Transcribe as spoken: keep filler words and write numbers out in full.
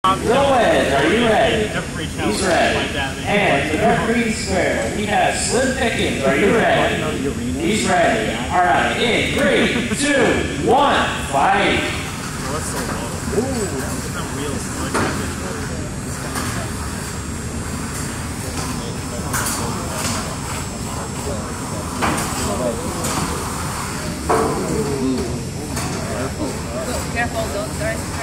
Little Wedge, are you ready? He's ready. And the dark green square, we have Slim Pickens. Are you ready? He's ready. All right, in three, two, one, fight. Careful, don't start.